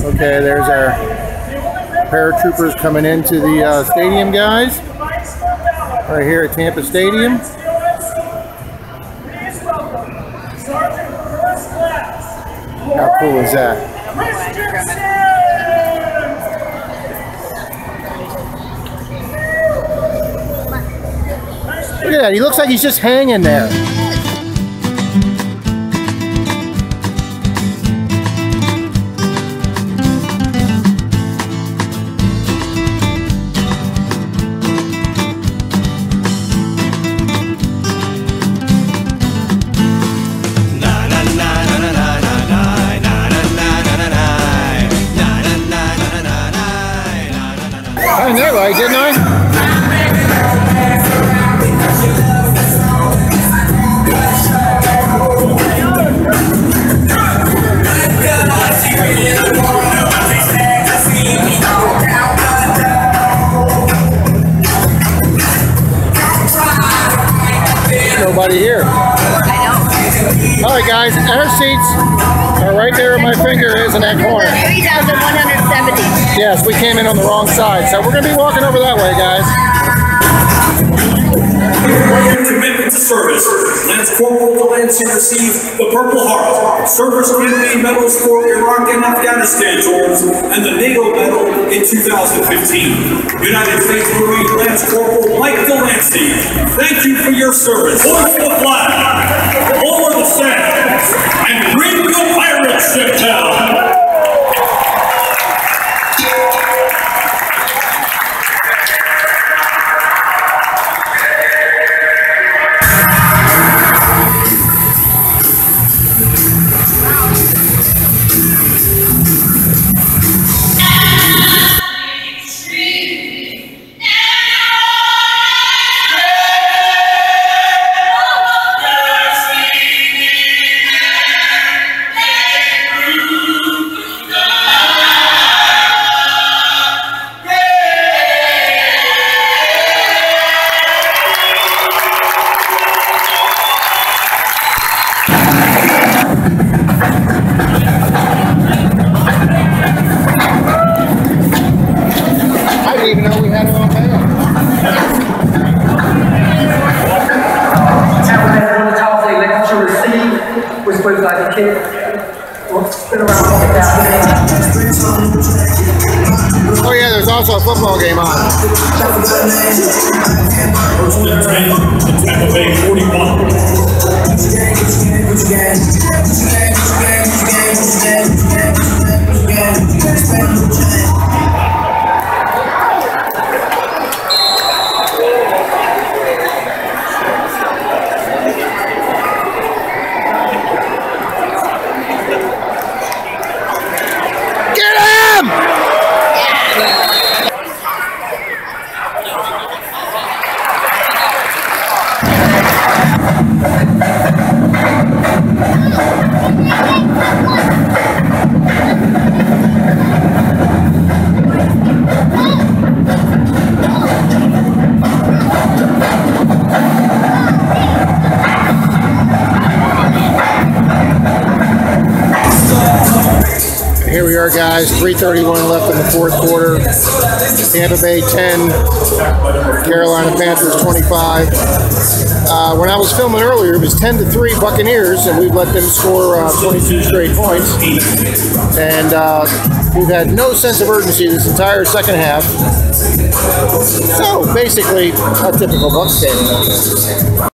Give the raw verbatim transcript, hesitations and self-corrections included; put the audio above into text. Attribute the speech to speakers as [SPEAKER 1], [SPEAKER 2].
[SPEAKER 1] Okay, there's our paratroopers coming into the uh, stadium, guys. Right here at Tampa Stadium. How cool is that? Look at that, he looks like he's just hanging there. I did that right, didn't I? Nobody here. I know. All right, guys, our seats are right there where my finger is in that corner.
[SPEAKER 2] three thousand one hundred seventy.
[SPEAKER 1] Yes, we came in on the wrong side, so we're going to be walking over that way, guys.
[SPEAKER 3] For your commitment to service, Lance Corporal Denise received the Purple Heart, Service Community Medals for Iraq and Afghanistan tours, and the NATO Medal in two thousand fifteen. United States Marine Lance Corporal Mike Delancey, thank you for your service. Hoist the flag, lower the sails, and bring the pirate ship down.
[SPEAKER 1] Oh yeah, there's also a football game on.
[SPEAKER 3] Tampa Bay forty-one.
[SPEAKER 1] Here we are, guys, three thirty-one left in the fourth quarter. Tampa Bay ten, Carolina Panthers twenty-five. Uh, when I was filming earlier, it was ten to three Buccaneers, and we've let them score uh, twenty-two straight points. And uh, we've had no sense of urgency this entire second half. So, basically, a typical Bucs game.